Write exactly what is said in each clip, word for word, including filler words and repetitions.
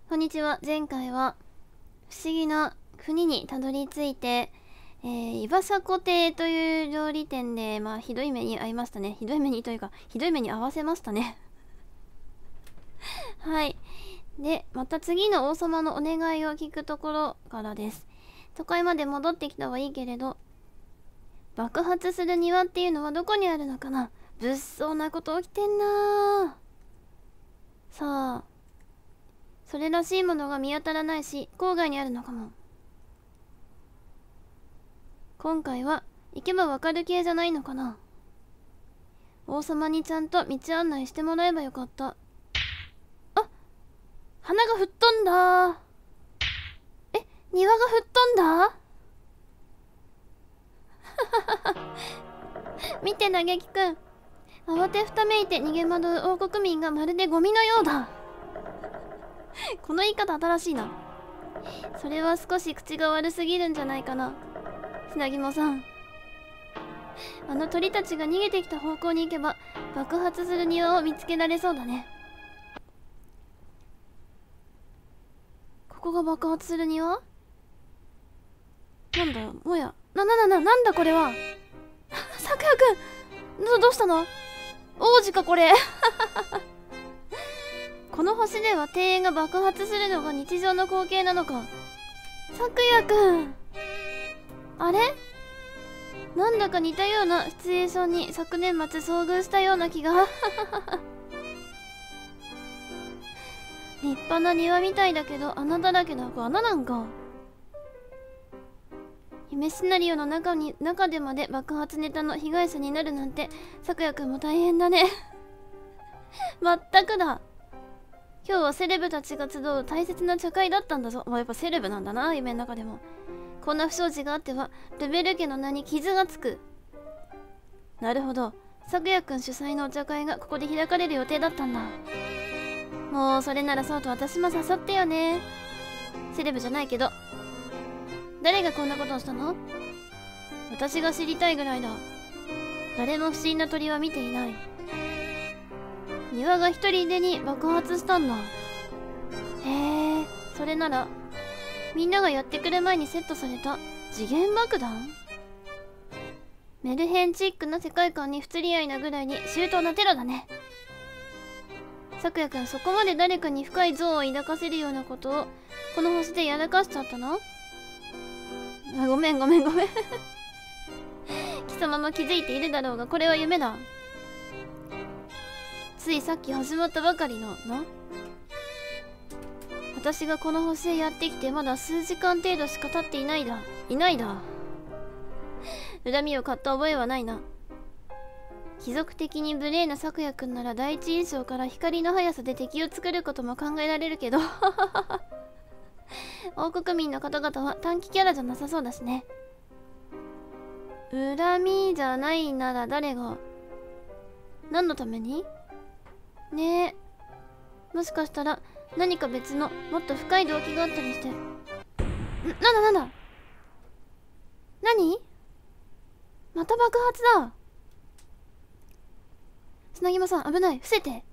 こんにちは。前回は不思議な国にたどり着いて、えー、岩迫亭という料理店で、まあ、ひどい目に遭いましたね。ひどい目にというか、ひどい目に遭わせましたね。はい。で、また次の王様のお願いを聞くところからです。都会まで戻ってきたはいいけれど、爆発する庭っていうのはどこにあるのかな。物騒なこと起きてんなー。さあ、それらしいものが見当たらないし、郊外にあるのかも。今回は行けばわかる系じゃないのかな。王様にちゃんと道案内してもらえばよかった。あ、花が吹っ飛んだ。え、庭が吹っ飛んだ。見て嘆きくん、慌てふためいて逃げ惑う王国民がまるでゴミのようだ。この言い方新しいな。それは少し口が悪すぎるんじゃないかな。砂肝さん、あの鳥たちが逃げてきた方向に行けば爆発する庭を見つけられそうだね。ここが爆発する庭？なんだよ、もや。な、な、な、な、なんだこれは。さくやくん、ど、どうしたの？王子かこれ。この星では庭園が爆発するのが日常の光景なのか。さくやくん、あれ？なんだか似たようなシチュエーションに昨年末遭遇したような気が。立派な庭みたいだけど穴だらけだ。これ穴なんか。夢シナリオの中に中でまで爆発ネタの被害者になるなんて、さくやくんも大変だね。まったくだ。今日はセレブたちが集う大切な茶会だったんだぞ。まあ、やっぱセレブなんだな、夢の中でも。こんな不祥事があってはルベル家の名に傷がつく。なるほど、さくやくん主催のお茶会がここで開かれる予定だったんだ。もうそれならそうと私も誘ってよね。セレブじゃないけど。誰がこんなことをしたの？私が知りたいぐらいだ。誰も不審な鳥は見ていない。庭が一人でに爆発したんだ。へえ、それならみんながやってくる前にセットされた次元爆弾？メルヘンチックな世界観に不釣り合いなぐらいに周到なテロだね。さくやくん、そこまで誰かに深い憎悪を抱かせるようなことをこの星でやらかしちゃったの？あ、ごめんごめんごめん。貴様も気づいているだろうが、これは夢だ。ついさっき始まったばかりのな。私がこの星へやってきてまだ数時間程度しか経っていないだいないだ。恨みを買った覚えはないな。貴族的に無礼なさくやくんなら第一印象から光の速さで敵を作ることも考えられるけど。王国民の方々は短期キャラじゃなさそうだしね。恨みじゃないなら誰が、何のためにねえ。もしかしたら何か別のもっと深い動機があったりして。ん、なんだなんだ、何？また爆発だ。砂肝さん、危ない、伏せて。え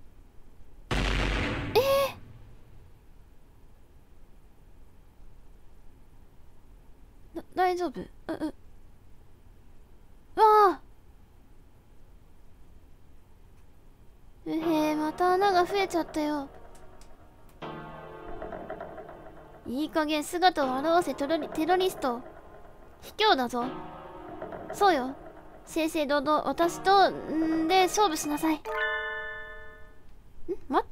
えー、大丈夫？う、う、わあ、うへえ、また穴が増えちゃったよ。いい加減姿を現せ、テロリ、テロリスト。卑怯だぞ。そうよ、正々堂々私とんで勝負しなさい。ん、待って、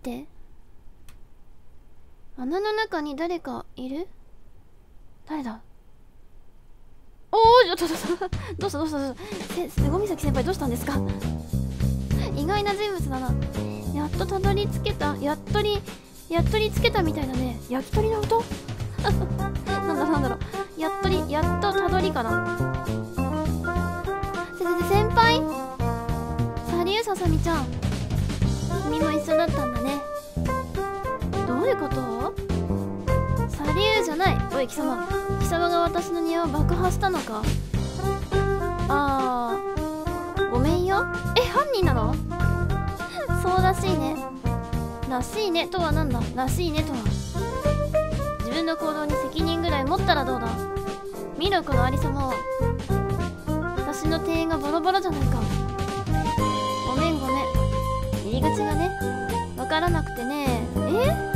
穴の中に誰かいる？誰だ？おお、ちょっとどうしたどうしたどうした。ごみさき先輩、どうしたんですか？意外な人物だな。やっとたどり着けた。やっとりやっとりつけたみたいだね。焼き鳥の音。なんだなんだろう。やっとりやっとたどりかな。せせせ先輩、サリューささみちゃん、君も一緒だったんだね。どういうこと？サリューじゃない。おい貴様、貴様が私の庭を爆破したのか？あー、ごめんよ。え、犯人なの？そうらしいね。らしいねとはなんだ？らしいねとは分の行動に責任ぐらい持ったらどうだ。見ろこのありさまを。私の庭園がボロボロじゃないか。ごめんごめん、入り口がねわからなくてね。え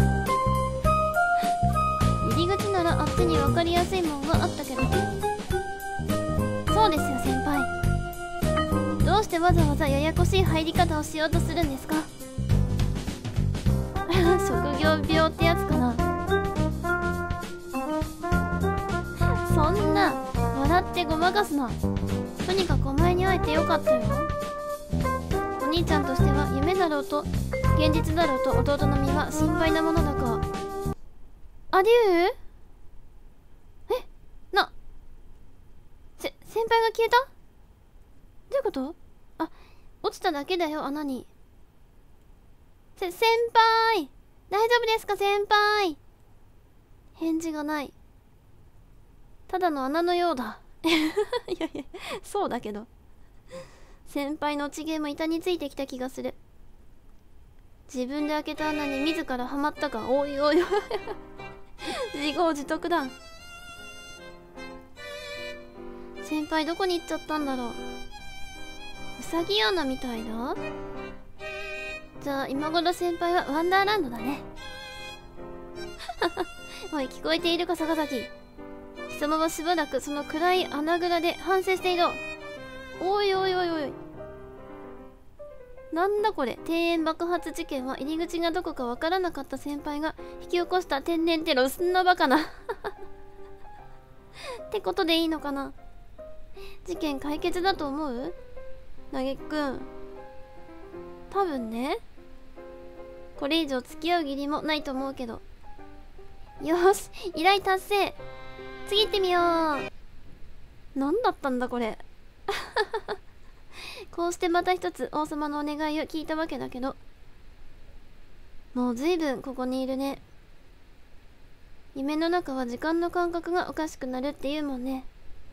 入り口ならあっちに分かりやすいもんがあったけど。そうですよ先輩、どうしてわざわざややこしい入り方をしようとするんですか。職業病ってやつかな。そんな笑ってごまかすな。とにかくお前に会えてよかったよ。お兄ちゃんとしては夢だろうと現実だろうと弟の身は心配なものだが。アデュー。えなせ先輩が消えた。どういうこと。あ、落ちただけだよ穴に。せ先輩大丈夫ですか先輩。返事がない。ただの穴のようだ。いやいやそうだけど先輩の落ち芸も板についてきた気がする。自分で開けた穴に自らはまったか。おいおいおい自業自得だ。先輩どこに行っちゃったんだろう。うさぎ穴みたいだ。じゃあ今頃先輩はワンダーランドだね。おい聞こえているか坂崎。貴様はしばらくその暗い穴蔵で反省していろ。おいおいおいおい、なんだこれ。庭園爆発事件は入り口がどこかわからなかった先輩が引き起こした天然テロ。そんなバカなってことでいいのかな。事件解決だと思う嘆くん。多分ね。これ以上付き合う義理もないと思うけど。よし依頼達成。次行ってみよう。何だったんだこれこうしてまた一つ王様のお願いを聞いたわけだけど、もうずいぶんここにいるね。夢の中は時間の感覚がおかしくなるっていうもんね。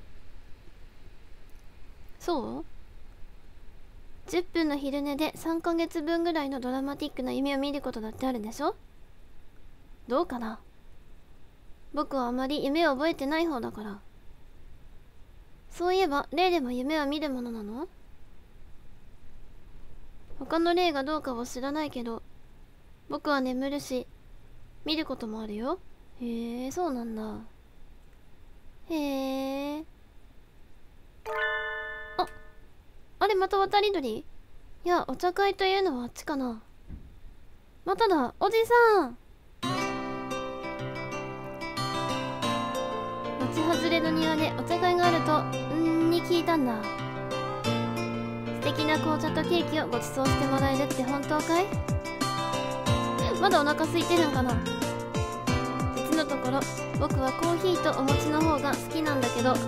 そう？じゅっぷんの昼寝でさんかげつぶんぐらいのドラマティックな夢を見ることだってあるでしょ。どうかな。僕はあまり夢を覚えてない方だから。そういえば霊でも夢は見るものなの？他の霊がどうかは知らないけど、僕は眠るし見ることもあるよ。へえ、そうなんだ。へえ。あ、あれまた渡り鳥？いや、お茶会というのはあっちかな。まただ、おじさん。町外れの庭でお茶会があるとんーに聞いたんだ。素敵な紅茶とケーキをご馳走してもらえるって本当かい？まだお腹空いてるんかな。実のところ僕はコーヒーとお餅の方が好きなんだけどごち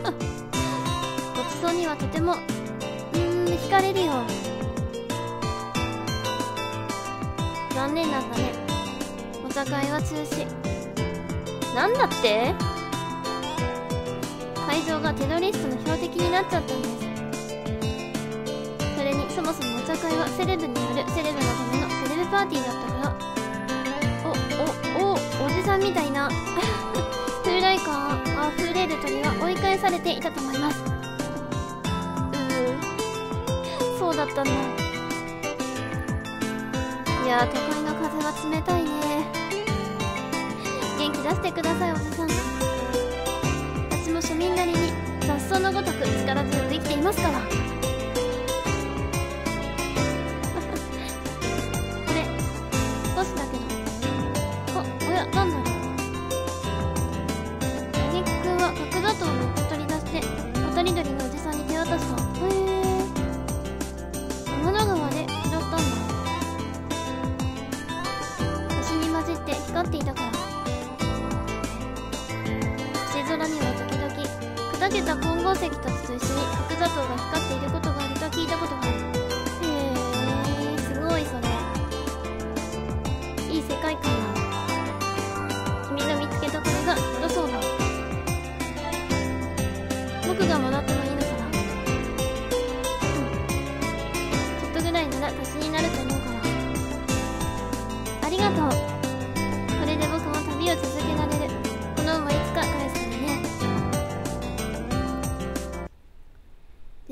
そうにはとてもうーん惹かれるよ。残念なんだね。お茶会は中止。なんだって？会場がテロリストの標的になっちゃったんです。それにそもそもお茶会はセレブによるセレブのためのセレブパーティーだったから。おおおおじさんみたいな風来感あふれる鳥は追い返されていたと思います。うーそうだったんだ。いやー都会の風は冷たいね。元気出してくださいおじさん。私も庶民なりに雑草のごとく力強く生きていますから。少しだけど。あ、おや、なんだろう。八木くんは角砂糖を取り出して渡り鳥のおじさんに手渡した。へえ。天の川で拾ったんだ。星に混じって光っていたから。星空には時々砕けた混合石たちと一緒に角砂糖が光っていることがあると聞いたことがある。へえ、すごいそれ。いい世界観だ。君が見つけたこれがよろそうだ。僕がもらってもいいのかな。うん、ちょっとぐらいなら足しになると思うから。ありがとう。これで僕も旅を続けられる。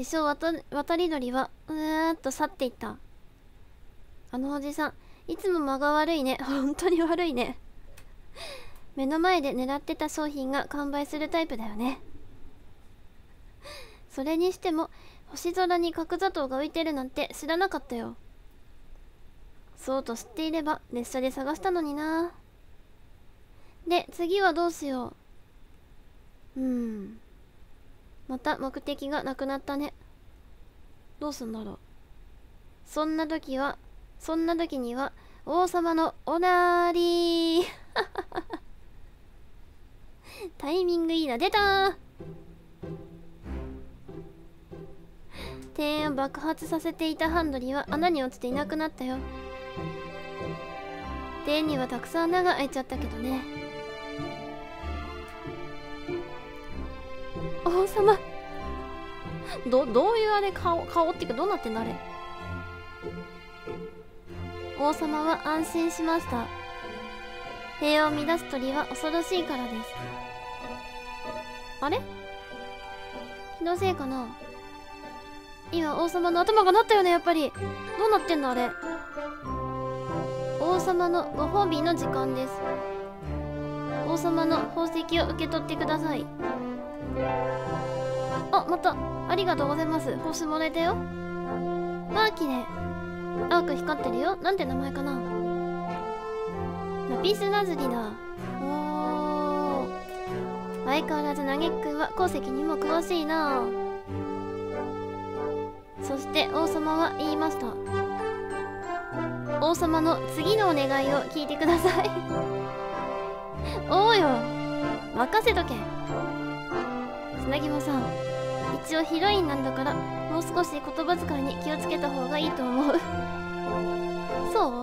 自称渡渡り鳥はうーっと去っていった。あのおじさんいつも間が悪いね。本当に悪いね。目の前で狙ってた商品が完売するタイプだよね。それにしても星空に角砂糖が浮いてるなんて知らなかったよ。そうと知っていれば列車で探したのにな。で次はどうしよう。うーんまた目的がなくなったね。どうすんだろう。そんな時はそんな時には王様のおなーりータイミングいいな。出たー。庭園を爆発させていたハンドリは穴に落ちていなくなったよ。庭園にはたくさん穴が開いちゃったけどね。王様どどういうあれ顔顔っていうかどうなってんだあれ。王様は安心しました。平和を乱す鳥は恐ろしいからです。あれ気のせいかな。今王様の頭が鳴ったよね。やっぱりどうなってんのあれ。王様のご褒美の時間です。王様の宝石を受け取ってください。あ、またありがとうございます。報酬もらえたよ。まあ綺麗。青く光ってるよ。なんて名前かな。ラピスラズリだ。おー、相変わらずナゲックは鉱石にも詳しいな。そして王様は言いました。王様の次のお願いを聞いてくださいおうよ任せとけ。砂肝さん一応ヒロインなんだからもう少し言葉遣いに気をつけた方がいいと思うそう。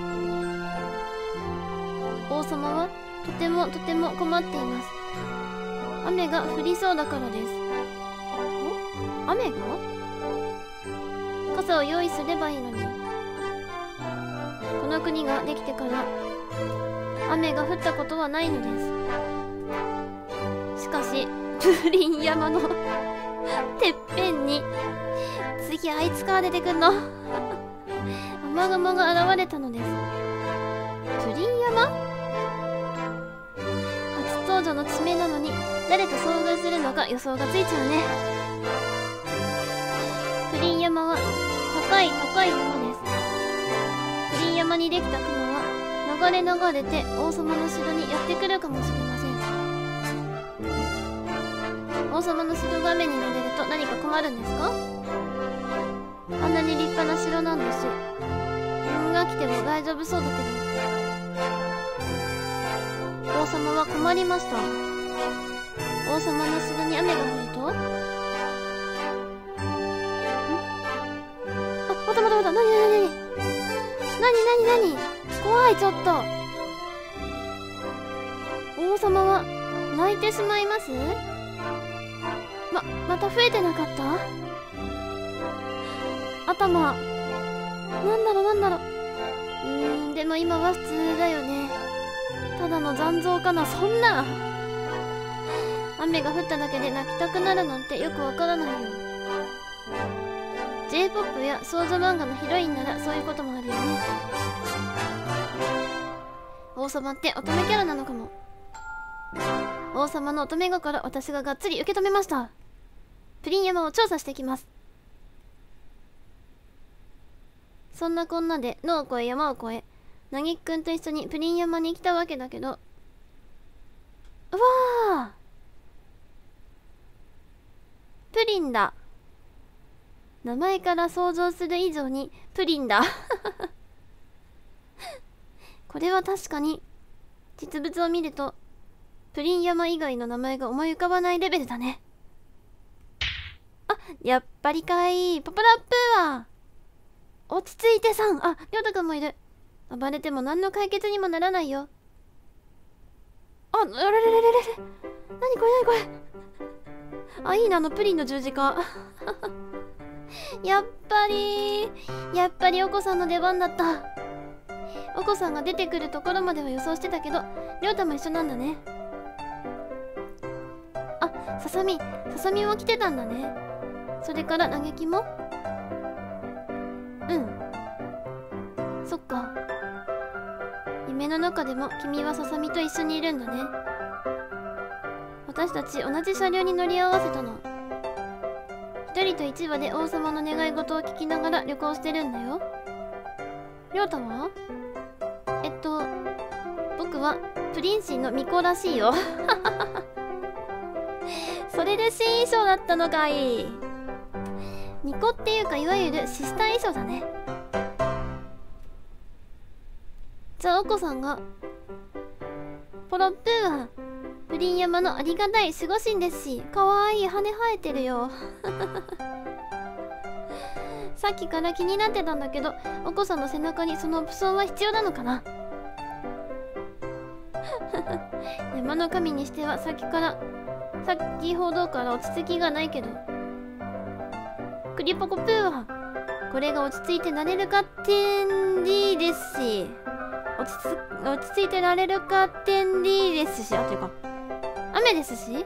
王様はとてもとても困っています。雨が降りそうだからです。お、雨が？傘を用意すればいいのに。この国ができてから雨が降ったことはないのです。しかしプリン山のてっぺんに次あいつから出てくんの雨雲が現れたのです。プリン山？初登場の地名なのに誰と遭遇するのか予想がついちゃうね。プリン山は高い高い山です。プリン山にできた雲は流れ流れて王様の城にやってくるかもしれません。王様の城が雨に濡れると何か困るんですか？あんなに立派な城なんだし、運が来ても大丈夫そうだけど。王様は困りました。王様の城に雨が降ると、ん？あ、またまたまた、なになになになになになに怖い、ちょっと。王様は泣いてしまいます？ま、また増えてなかった？頭。なんだろなんだろう。うーん、でも今は普通だよね。ただの残像かな、そんな。雨が降っただけで泣きたくなるなんてよくわからないよ。ジェイポップ や少女漫画のヒロインならそういうこともあるよね。王様って乙女キャラなのかも。王様の乙女心、私ががっつり受け止めました。プリン山を調査してきます。そんなこんなで野を越え山を越え、なぎっくんと一緒にプリン山に来たわけだけど、うわあ、プリンだ。名前から想像する以上にプリンだこれは確かに実物を見るとプリン山以外の名前が思い浮かばないレベルだね。あ、やっぱりかい。パパラップーは落ち着いてさん。あ、りょうたくんもいる。暴れても何の解決にもならないよ。あ、あれれれれれれ。なにこれなにこれ。あ、いいな、あのプリンの十字架やっぱりやっぱりお子さんの出番だった。お子さんが出てくるところまでは予想してたけど、りょうたも一緒なんだね。あ、ささみささみも来てたんだね。 それから嘆きも。うん、そっか。夢の中でも君はささみと一緒にいるんだね。私たち同じ車両に乗り合わせたの。一人と一羽で王様の願い事を聞きながら旅行してるんだよ。りょうたは？えっと僕はプリンシーの巫女らしいよ。それで新衣装だったのかい。巫女っていうか、いわゆるシスター衣装だね。じゃあお子さんがポロップーはプリン山のありがたい守護神ですし、かわいい羽生えてるよ。さっきから気になってたんだけど、お子さんの背中にそのオプションは必要なのかな。山の神にしてはさっきから先ほどから落ち着きがないけど、クリポコプーはこれが落ち着いてなれるかってんりですし、落ち着落ち着いてられるかってんりですし、あというか雨ですし、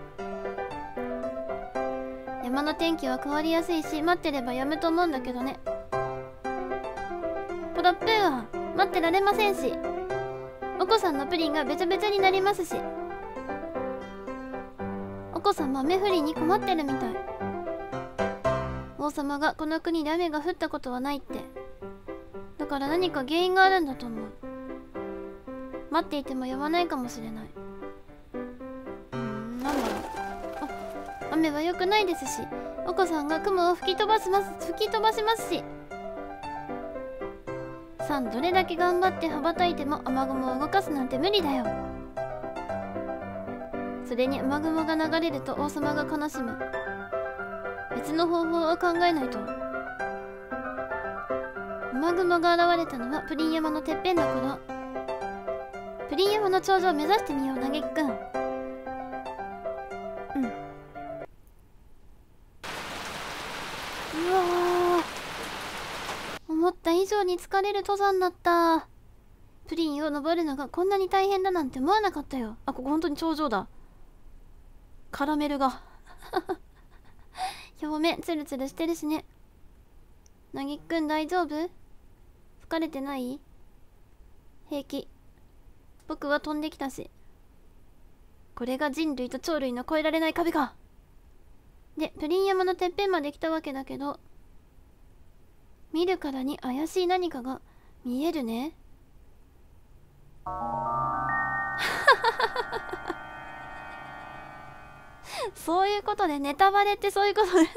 山の天気は変わりやすいし、待ってれば止むと思うんだけどね。ポロップーは待ってられませんし、お子さんのプリンがべちゃべちゃになりますし、お子さんも雨降りに困ってるみたい。王様がこの国で雨が降ったことはないって。だから何か原因があるんだと思う。待っていても止まないかもしれない。うーん、なんだろう。あ、雨は良くないですし、お子さんが雲を吹き飛ばします吹き飛ばしますし、さんどれだけ頑張って羽ばたいても雨雲を動かすなんて無理だよ。それに雨雲が流れると王様が悲しむ。別の方法を考えないと。雨雲が現れたのはプリン山のてっぺんの頃。プリン山の頂上を目指してみよう、嘆きくん。うん。うわー、思った以上に疲れる登山だった。プリンを登るのがこんなに大変だなんて思わなかったよ。あ、ここ本当に頂上だ。カラメルが。表面ツルツルしてるしね。なぎくん大丈夫？疲れてない？平気。僕は飛んできたし。これが人類と鳥類の越えられない壁か。で、プリン山のてっぺんまで来たわけだけど、見るからに怪しい何かが見えるね。そういうことで、ネタバレってそういうことで。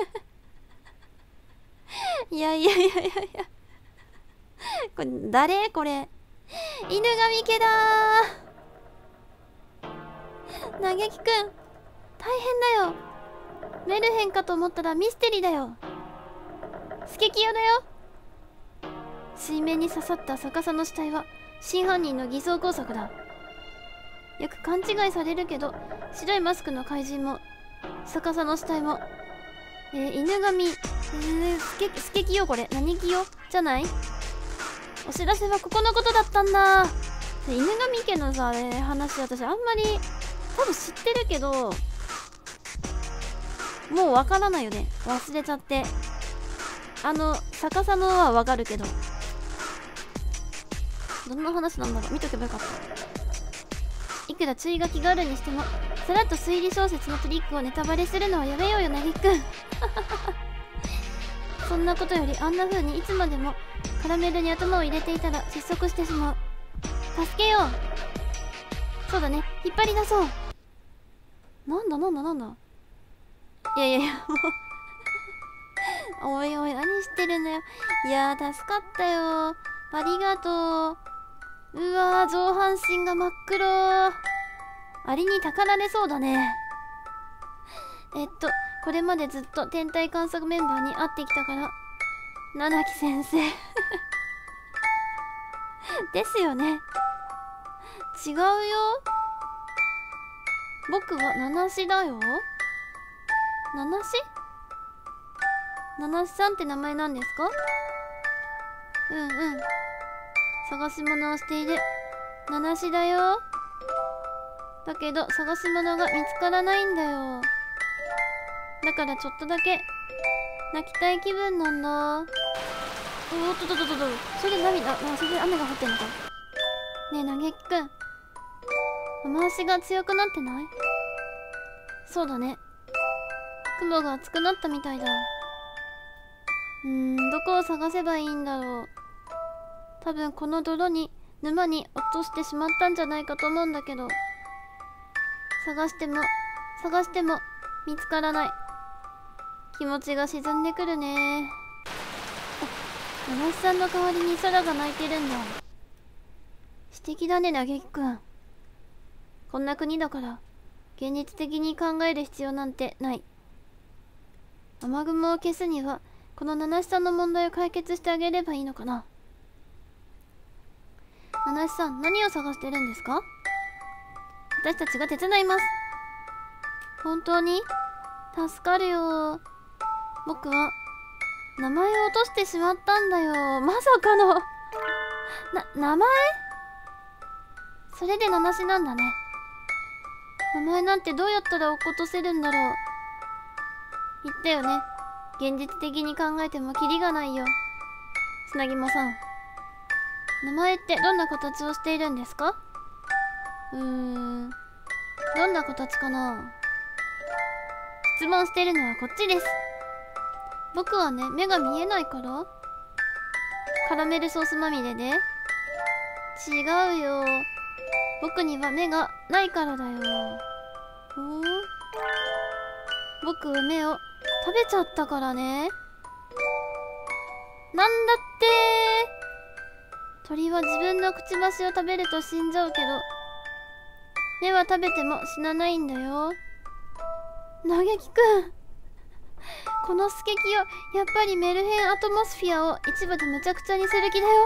いやいやいやいやいや。これ誰これ。犬神家だー。嘆きくん大変だよ。メルヘンかと思ったらミステリーだよ。スケキヨだよ。水面に刺さった逆さの死体は真犯人の偽装工作だ。よく勘違いされるけど、白いマスクの怪人も逆さの死体も、えー、犬神、えー、スケスケキヨ、これ何キヨじゃない？お知らせはここのことだったんだ。犬神家のさ、あれ話、私あんまり多分知ってるけど、もうわからないよね。忘れちゃって。あの逆さのはわかるけど、どんな話なんだろう、見とけばよかった。いくら注意書きがあるにしても、さらっと推理小説のトリックをネタバレするのはやめようよ、なぎくん。そんなことより、あんな風にいつまでもカラメルに頭を入れていたら窒息してしまう。助けよう。そうだね、引っ張り出そう。なんだなんだなんだ。いやいやいや、もうおいおい、何してるんだよ。いやー、助かったよ。ありがとう。うわー、上半身が真っ黒。アリにたかられそうだね。えっとこれまでずっと天体観測メンバーに会ってきたから、七木先生ですよね。違うよ、僕は七志だよ。七志七志さんって名前なんですか？うんうん、探し物をしている七志だよ。だけど探し物が見つからないんだよ。だからちょっとだけ泣きたい気分なんだ。おっとっとっとっと、それで涙、あ、それで雨が降ってんのか。ねえ嘆きくん、雨足が強くなってない？そうだね、雲が厚くなったみたいだ。うーん、どこを探せばいいんだろう。多分この泥に、沼に落としてしまったんじゃないかと思うんだけど、探しても探しても見つからない。気持ちが沈んでくるね。あ、七瀬さんの代わりに空が泣いてるんだ。素敵だね嘆きくん。こんな国だから現実的に考える必要なんてない。雨雲を消すにはこの七瀬さんの問題を解決してあげればいいのかな。七瀬さん、何を探してるんですか？私たちが手伝います。本当に助かるよ。僕は名前を落としてしまったんだよ。まさかのな、名前？それで七瀬なんだね。名前なんてどうやったら落っことせるんだろう。言ったよね、現実的に考えてもキリがないよ。砂肝さん、名前ってどんな形をしているんですか？うーん、どんな形かな。質問してるのはこっちです。僕はね、目が見えないから。カラメルソースまみれで？違うよ、僕には目がないからだよ。おお、僕は目を食べちゃったからね。なんだって。鳥は自分のくちばしを食べると死んじゃうけど、目は食べても死なないんだよ。嘆きくん、このスケキヨ、やっぱりメルヘンアトモスフィアを一部でむちゃくちゃにする気だよ。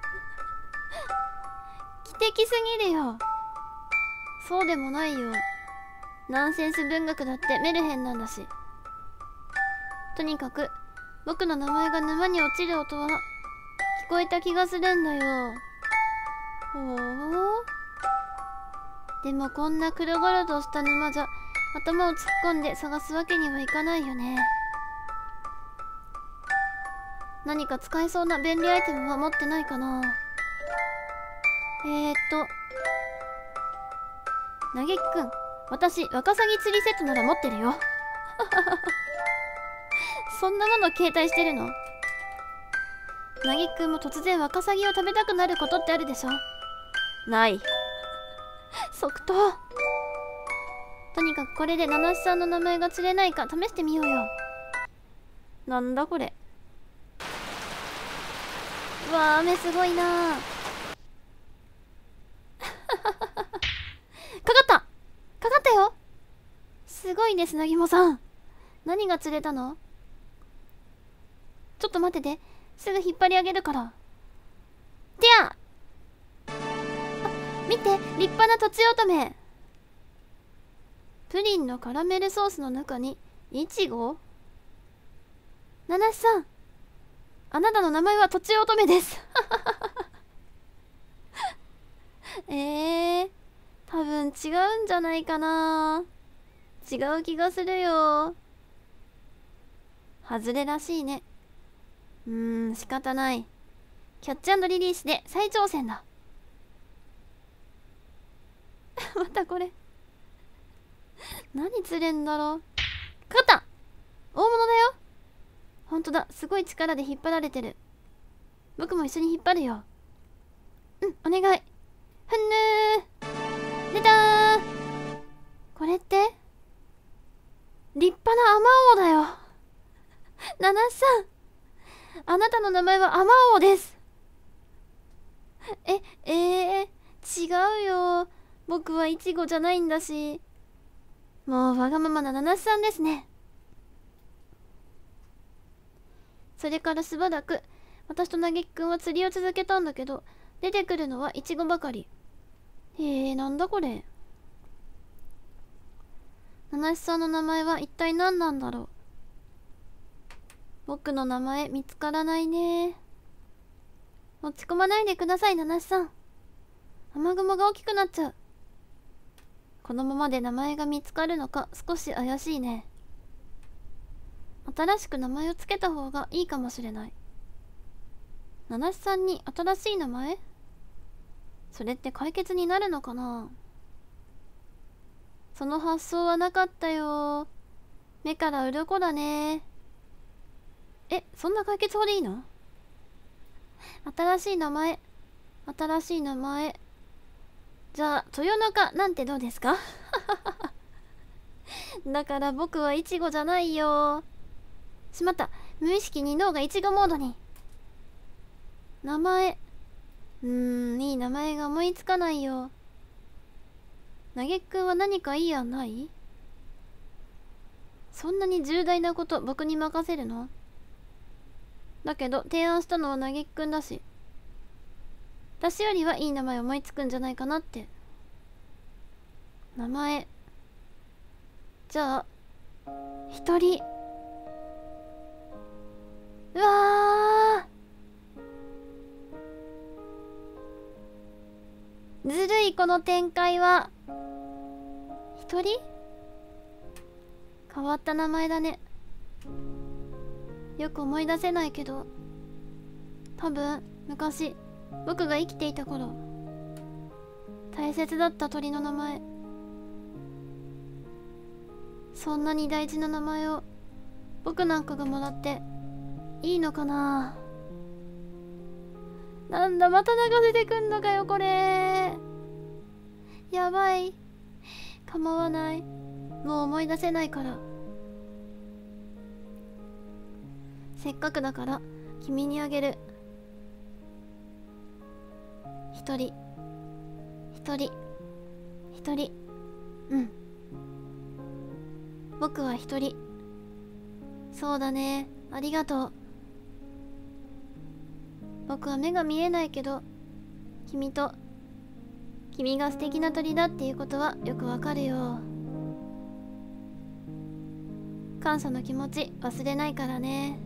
奇跡すぎるよ。そうでもないよ、ナンセンス文学だってメルヘンなんだし。とにかく僕の名前が沼に落ちる音は聞こえた気がするんだよ。ほう、でもこんな黒々とした沼じゃ頭を突っ込んで探すわけにはいかないよね。何か使えそうな便利アイテムは持ってないかな。えーっと嘆きくん、私ワカサギ釣りセットなら持ってるよ。そんなもの携帯してるの？嘆きくんも突然ワカサギを食べたくなることってあるでしょ？ない。即答。とにかくこれで七瀬さんの名前が釣れないか試してみようよ。なんだこれ。うわー、雨すごいなー。かかったかかったよ。すごいね、砂肝さん。何が釣れたの？ちょっと待ってて、すぐ引っ張り上げるから。てや！あ、見て、立派なとちおとめ。プリンのカラメルソースの中にイチゴ？七瀬さん、あなたの名前はとちおとめです。えー、多分違うんじゃないかな。違う気がするよ。外れらしいね。うーん、仕方ない。キャッチ&リリースで再挑戦だ。またこれ。何釣れんだろう。かかった！大物だよ。ほんとだ、すごい力で引っ張られてる。僕も一緒に引っ張るよ。うん、お願い。ふんぬー。出たー。これって立派なアマオだよ。七瀬さん、あなたの名前はアマオです。え、えー、違うよ。僕はイチゴじゃないんだし。もうわがままな七瀬さんですね。それからしばらく私と嘆きくんは釣りを続けたんだけど、出てくるのはイチゴばかり。へえ、なんだこれ。七瀬さんの名前は一体何なんだろう。僕の名前見つからないね。落ち込まないでください、七瀬さん。雨雲が大きくなっちゃう。このままで名前が見つかるのか少し怪しいね。 新しく名前を付けた方がいいかもしれない。七七さんに新しい名前？それって解決になるのかな？その発想はなかったよ。目から鱗だね。え、そんな解決法でいいの？新しい名前、新しい名前。じゃあ、豊中なんてどうですか？だから僕はイチゴじゃないよ。しまった。無意識に脳がイチゴモードに。名前。うーん、いい名前が思いつかないよ。なげっくんは何かいい案ない？そんなに重大なこと僕に任せるの？だけど提案したのはなげっくんだし、私よりはいい名前思いつくんじゃないかなって。名前。じゃあ一人。うわー、ずるいこの展開は。一人？変わった名前だね。よく思い出せないけど、多分昔僕が生きていた頃大切だった鳥の名前。そんなに大事な名前を僕なんかがもらっていいのかな。なんだ、また泣かせてくんのかよこれ。やばい。構わない、もう思い出せないから。せっかくだから君にあげる。一人一人一人。うん、僕は一人。そうだね、ありがとう。僕は目が見えないけど、君と君が素敵な鳥だっていうことはよくわかるよ。感謝の気持ち忘れないからね。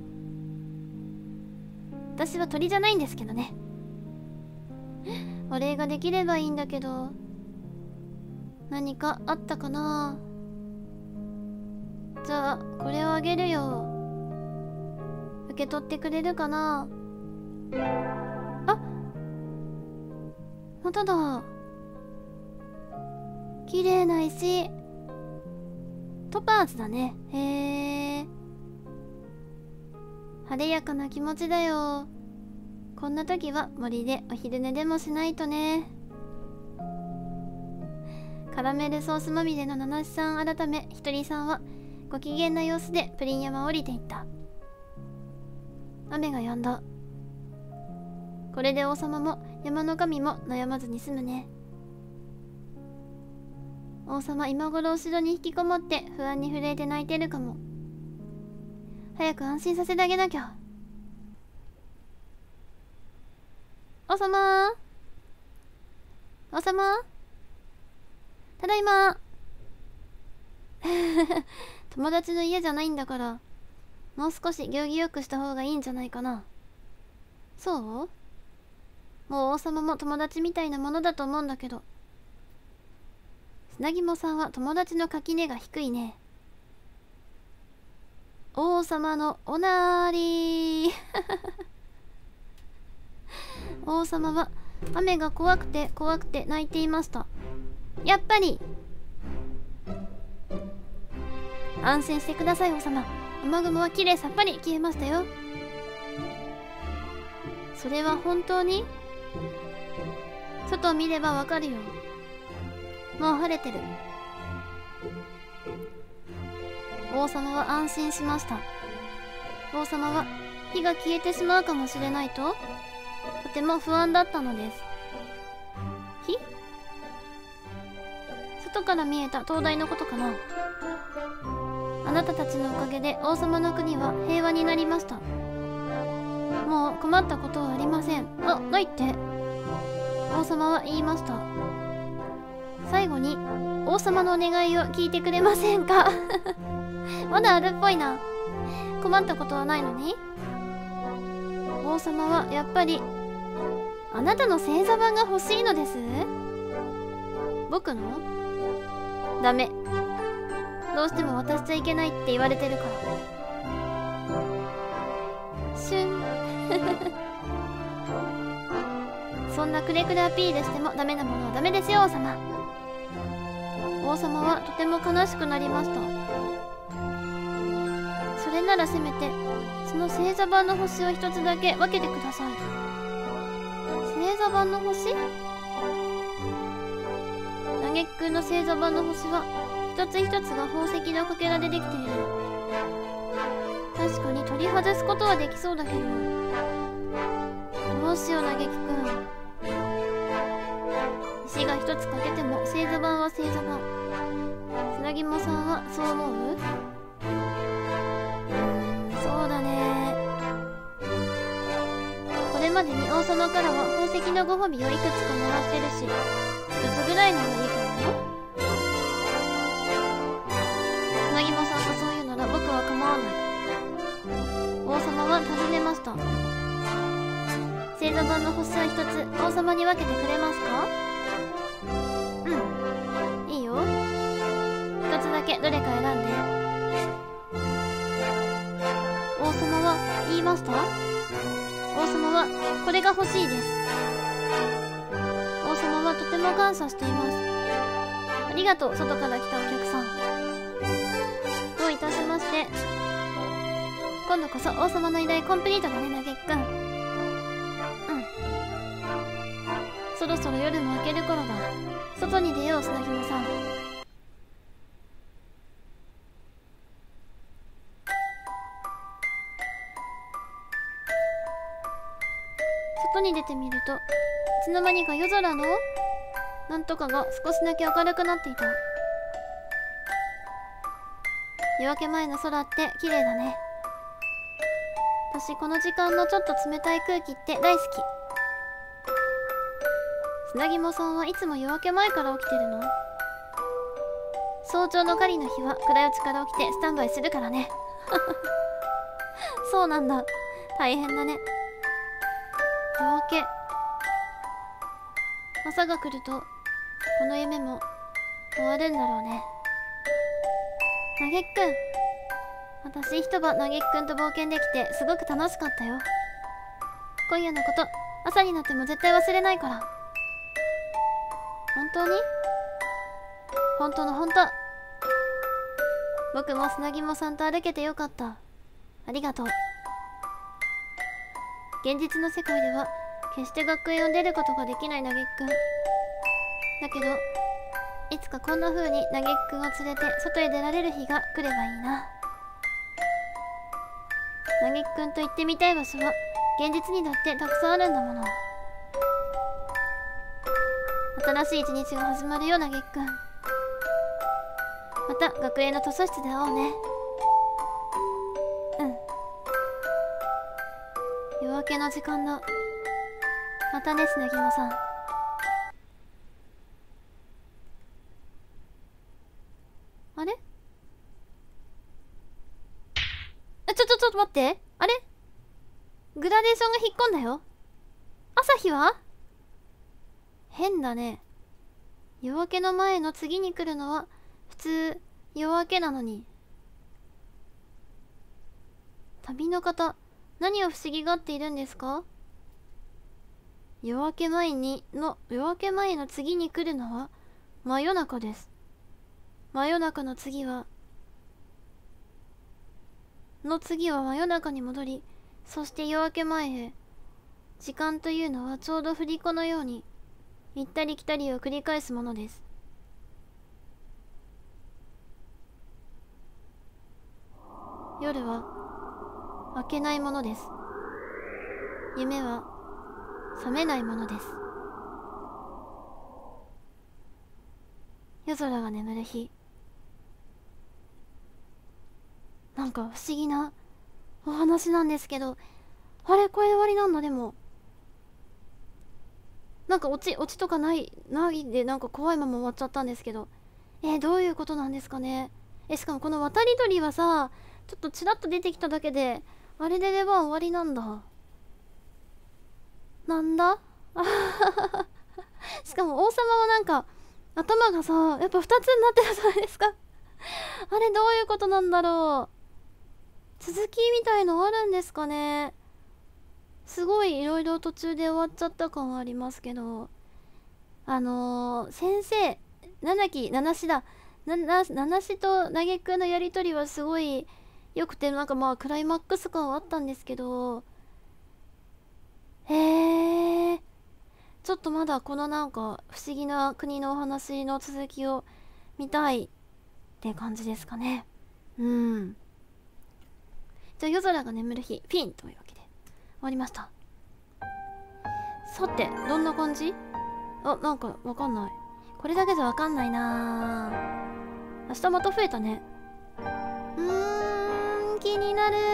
私は鳥じゃないんですけどね。お礼ができればいいんだけど、何かあったかな。じゃあこれをあげるよ。受け取ってくれるかな。あ、まただ。綺麗な石。トパーズだね。へえ。晴れやかな気持ちだよ。こんな時は森でお昼寝でもしないとね。カラメルソースまみれの七七さん改めひとりさんはご機嫌な様子でプリン山を降りていった。雨が止んだ。これで王様も山の神も悩まずに済むね。王様今頃後ろに引きこもって不安に震えて泣いてるかも。早く安心させてあげなきゃ。王様、王様、ただいま。友達の家じゃないんだから、もう少し行儀よくした方がいいんじゃないかな。そう？もう王様も友達みたいなものだと思うんだけど。砂肝さんは友達の垣根が低いね。王様のおなーりー。王様は雨が怖くて怖くて泣いていました。やっぱり。安心してください王様。雨雲はきれいさっぱり消えましたよ。それは本当に？外を見ればわかるよ。もう晴れてる。王様は安心しました。王様は火が消えてしまうかもしれないととても不安だったのです。火？外から見えた灯台のことかな。あなたたちのおかげで王様の国は平和になりました。もう困ったことはありません。あ、ないって王様は言いました。最後に王様のお願いを聞いてくれませんか。まだあるっぽいな。困ったことはないのに。王様はやっぱりあなたの星座版が欲しいのです。僕の？ダメ。どうしても渡しちゃいけないって言われてるから。 そんなくれくれアピールしてもダメなものはダメですよ、王様。王様はとても悲しくなりました。それならせめてその星座版の星を一つだけ分けてください。星座版の星？嘆くんの星座版の星は一つ一つが宝石のかけらでできている。確かに取り外すことはできそうだけど、どうしよう、嘆くん。石が一つ欠けても星座版は星座版。砂肝さんはそう思う？うーん、そうだね。これまでに王様からは宝石のご褒美をいくつかもらってるし、一つぐらいならいいかもよ。砂肝さんがそう言うなら僕は構わない。王様は尋ねました。星座版の星を一つ王様に分けてくれますか？うん、いいよ。一つだけどれか選んで。王様は言いました？王様はこれが欲しいです。王様はとても感謝しています。ありがとう、外から来たお客さん。どういたしまして。今度こそ王様の依頼コンプリートだね、嘆くん。うん。そろそろ夜も明ける頃だ。外に出よう、砂肝さん。外に出てみると、いつの間にか夜空のなんとかが少しだけ明るくなっていた。夜明け前の空って綺麗だね。私この時間のちょっと冷たい空気って大好き。砂肝さんはいつも夜明け前から起きてるの？早朝の狩りの日は暗いうちから起きてスタンバイするからね。そうなんだ。大変だね。夜明け。朝が来るとこの夢も終わるんだろうね。嘆くん、私一晩嘆くんと冒険できてすごく楽しかったよ。今夜のこと朝になっても絶対忘れないから。本当に？本当の本当。僕も砂肝さんと歩けてよかった。ありがとう。現実の世界では決して学園を出ることができない嘆くんだけど、いつかこんな風に嘆くんを連れて外へ出られる日が来ればいいな。嘆くんと行ってみたい場所は現実にだってたくさんあるんだもの。新しい一日が始まるよ、嘆くん。また学園の図書室で会おうね。うん。夜明けの時間だ。またね、砂肝さん。あれ？あ、ちょちょちょっと待って。あれ？グラデーションが引っ込んだよ。朝日は？変だね。夜明けの前の次に来るのは普通夜明けなのに。旅の方、何を不思議がっているんですか？夜明け前にの夜明け前の次に来るのは真夜中です。真夜中の次はの次は真夜中に戻り、そして夜明け前へ。時間というのはちょうど振り子のように行ったり来たりを繰り返すものです。夜は明けないものです。夢は覚めないものです。夜空が眠る日。なんか不思議なお話なんですけど、あれこれで終わりなんだ。でもなんかオチオチとかないないで、なんか怖いまま終わっちゃったんですけど、えー、どういうことなんですかね。えしかもこの渡り鳥はさ、ちょっとちらっと出てきただけであれで出番終わりなんだ。なんだしかも王様はなんか頭がさ、やっぱふたつになってるじゃないですかあれどういうことなんだろう。続きみたいのあるんですかね。 すごいいろいろ途中で終わっちゃった感はありますけど、あのー、先生七期七子だなな七子と嘆くのやり取りはすごいよくて、なんかまあクライマックス感はあったんですけど、へえ、ちょっとまだこのなんか不思議な国のお話の続きを見たいって感じですかね。うん。じゃあ夜空が眠る日フィンというわけで終わりました。さてどんな感じ？あ、なんかわかんない。これだけじゃわかんないな。明日また増えたね。うーん、気になる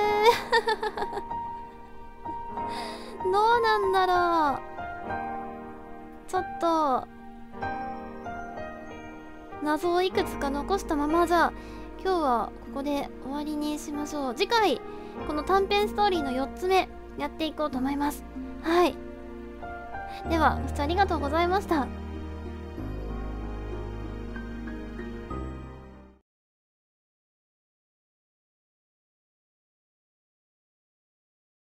どうなんだろう。ちょっと謎をいくつか残したまま、じゃあ今日はここで終わりにしましょう。次回この短編ストーリーのよっつめやっていこうと思います。はい、ではご視聴ありがとうございました。